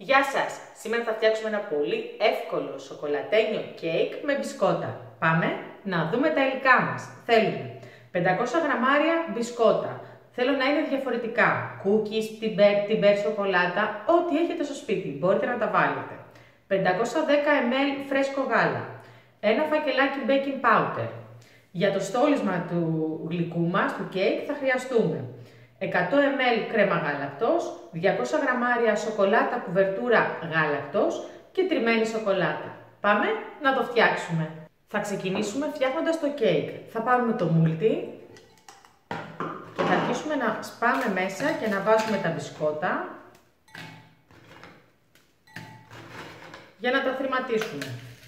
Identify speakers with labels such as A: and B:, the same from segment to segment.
A: Γεια σας! Σήμερα θα φτιάξουμε ένα πολύ εύκολο σοκολατένιο κέικ με μπισκότα. Πάμε να δούμε τα υλικά μας. Θέλουμε 500 γραμμάρια μπισκότα. Θέλω να είναι διαφορετικά. Cookies, τιμπέρ, σοκολάτα, ό,τι έχετε στο σπίτι. Μπορείτε να τα βάλετε. 510 ml φρέσκο γάλα. Ένα φακελάκι baking powder. Για το στόλισμα του γλυκού μας, του κέικ, θα χρειαστούμε 100 ml κρέμα γάλακτος, 200 γραμμάρια σοκολάτα κουβερτούρα γάλακτος και τριμμένη σοκολάτα. Πάμε να το φτιάξουμε. Θα ξεκινήσουμε φτιάχνοντας το κέικ. Θα πάρουμε το μούλτι και θα αρχίσουμε να σπάμε μέσα και να βάζουμε τα μπισκότα για να τα θρηματίσουμε.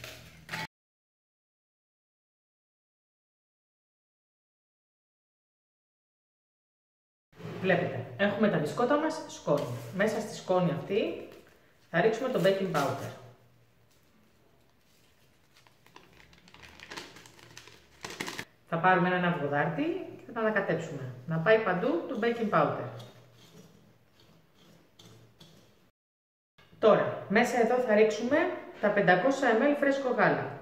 A: Βλέπετε, έχουμε τα μπισκότα μας σκόνη. Μέσα στη σκόνη αυτή θα ρίξουμε το baking powder. Θα πάρουμε έναν αυγοδάρτη και θα τα ανακατέψουμε. Να πάει παντού το baking powder. Τώρα, μέσα εδώ θα ρίξουμε τα 500 ml φρέσκο γάλα.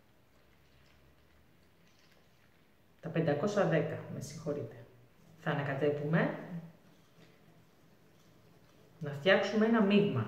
A: Τα 510, με συγχωρείτε. Θα ανακατέπουμε να φτιάξουμε ένα μείγμα.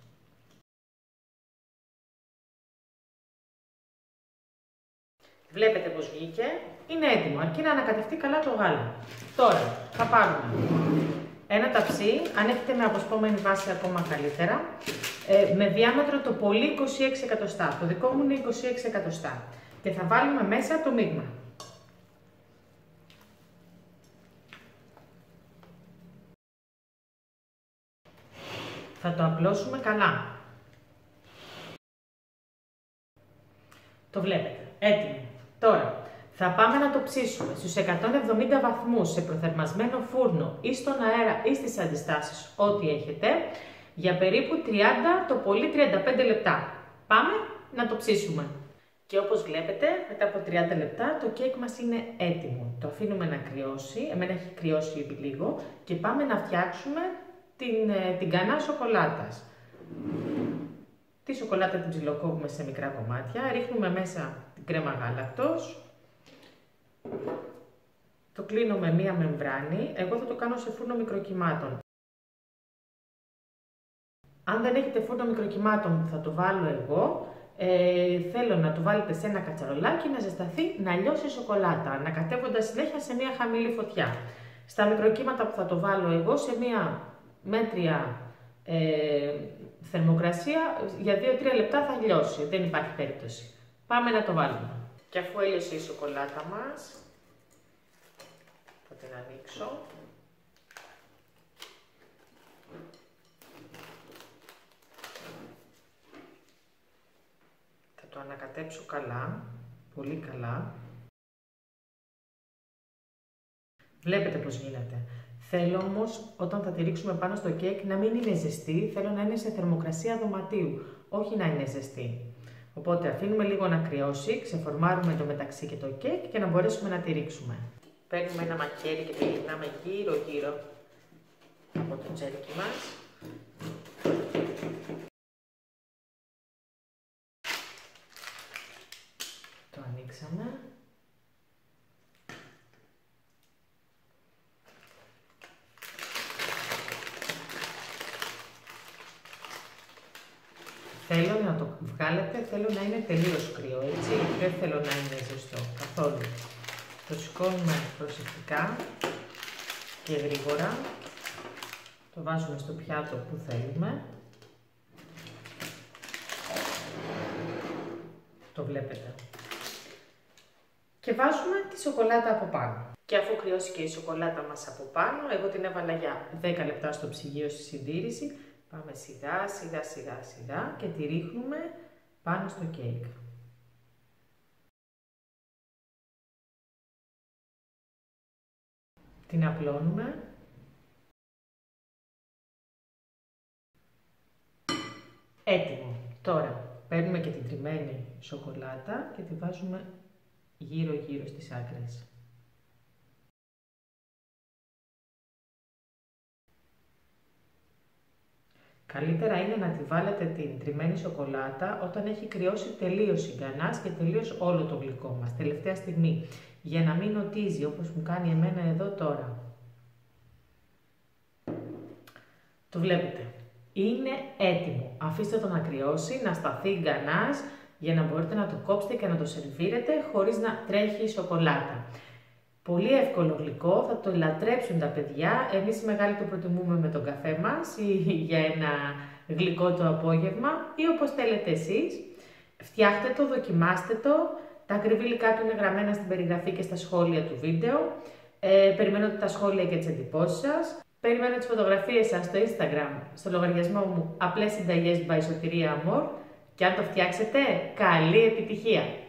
A: Βλέπετε πως βγήκε. Είναι έτοιμο, αρκεί να ανακατευτεί καλά το γάλα. Τώρα θα πάρουμε ένα ταψί, αν έχετε με αποσπόμενη βάση ακόμα καλύτερα, με διάμετρο το πολύ 26 εκατοστά. Το δικό μου είναι 26 εκατοστά. Και θα βάλουμε μέσα το μείγμα. Θα το απλώσουμε καλά. Το βλέπετε. Έτοιμο. Τώρα θα πάμε να το ψήσουμε στους 170 βαθμούς σε προθερμασμένο φούρνο ή στον αέρα ή στις αντιστάσεις, ό,τι έχετε, για περίπου 30 το πολύ 35 λεπτά. Πάμε να το ψήσουμε. Και όπως βλέπετε, μετά από 30 λεπτά το κέικ μας είναι έτοιμο. Το αφήνουμε να κρυώσει, εμένα έχει κρυώσει ήδη λίγο, και πάμε να φτιάξουμε την κανά σοκολάτας. Τη σοκολάτα την ψιλοκόβουμε σε μικρά κομμάτια, ρίχνουμε μέσα την κρέμα γάλακτος, το κλείνω με μία μεμβράνη, εγώ θα το κάνω σε φούρνο μικροκυμάτων. Αν δεν έχετε φούρνο μικροκυμάτων που θα το βάλω εγώ, θέλω να το βάλετε σε ένα κατσαρολάκι να ζεσταθεί, να λιώσει η σοκολάτα, ανακατεύοντας συνέχεια σε μία χαμηλή φωτιά. Στα μικροκύματα που θα το βάλω εγώ, σε μία μέτρια θερμοκρασία, για 2-3 λεπτά θα λιώσει, δεν υπάρχει περίπτωση. Πάμε να το βάλουμε. Και αφού έλειωσε η σοκολάτα μας, θα την ανοίξω. Θα το ανακατέψω καλά, πολύ καλά. Βλέπετε πώς γίνεται. Θέλω όμως, όταν θα τη ρίξουμε πάνω στο κέικ, να μην είναι ζεστή, θέλω να είναι σε θερμοκρασία δωματίου, όχι να είναι ζεστή. Οπότε αφήνουμε λίγο να κρυώσει, ξεφορμάρουμε το μεταξύ και το κέικ και να μπορέσουμε να τη ρίξουμε. Παίρνουμε ένα μαχαίρι και το γυρνάμε γύρω-γύρω από το τζέρκι μας. Το ανοίξαμε. Θέλω να το βγάλετε, θέλω να είναι τελείως κρύο, έτσι, δεν θέλω να είναι ζεστό καθόλου. Το σηκώνουμε προσεκτικά και γρήγορα, το βάζουμε στο πιάτο που θέλουμε. Το βλέπετε. Και βάζουμε τη σοκολάτα από πάνω. Και αφού κρυώσει και η σοκολάτα μας από πάνω, εγώ την έβαλα για 10 λεπτά στο ψυγείο στη συντήρηση. Πάμε σιγά και τη ρίχνουμε πάνω στο κέικ. Την απλώνουμε. Έτοιμο. Τώρα παίρνουμε και την τριμμένη σοκολάτα και τη βάζουμε γύρω-γύρω στις άκρες. Καλύτερα είναι να τη βάλετε την τριμμένη σοκολάτα όταν έχει κρυώσει τελείως η γκανάς και τελείως όλο το γλυκό μας, τελευταία στιγμή, για να μην οτίζει όπως μου κάνει εμένα εδώ τώρα. Το βλέπετε. Είναι έτοιμο. Αφήστε το να κρυώσει, να σταθεί η γκανάς για να μπορείτε να το κόψετε και να το σερβίρετε χωρίς να τρέχει η σοκολάτα. Πολύ εύκολο γλυκό, θα το λατρέψουν τα παιδιά. Εμείς οι μεγάλοι το προτιμούμε με τον καφέ μας ή για ένα γλυκό το απόγευμα ή όπως θέλετε εσείς. Φτιάχτε το, δοκιμάστε το. Τα ακριβή υλικά του είναι γραμμένα στην περιγραφή και στα σχόλια του βίντεο. Περιμένω τα σχόλια και τις εντυπώσεις σας. Περιμένω τις φωτογραφίες σας στο Instagram, στο λογαριασμό μου Απλές Συνταγές by Soteria Amor. Και αν το φτιάξετε, καλή επιτυχία!